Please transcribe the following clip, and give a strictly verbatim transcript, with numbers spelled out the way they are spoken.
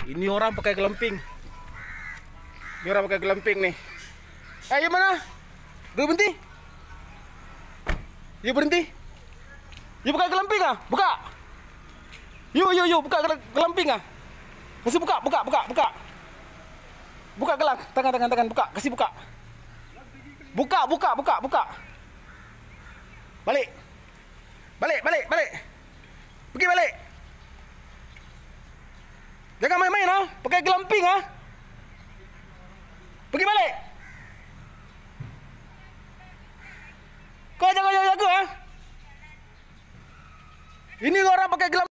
Ini orang pakai gelemping. Ini orang pakai gelemping nih. Eh, ya mana? Gue berhenti. Yuk berhenti. Yuk buka gelemping ah, buka. Yuk yuk yuk buka gelemping ah. Kasih buka, buka, buka, buka. Buka gelang, tangan tangan tangan buka, kasih buka. Buka, buka, buka, buka. Balik. Balik, balik, balik. Pergi balik. Jangan main-main ah, pakai gelemping ah. Pergi balik. Kau jangan jaga-jaga ah. Ini orang pakai gelemping.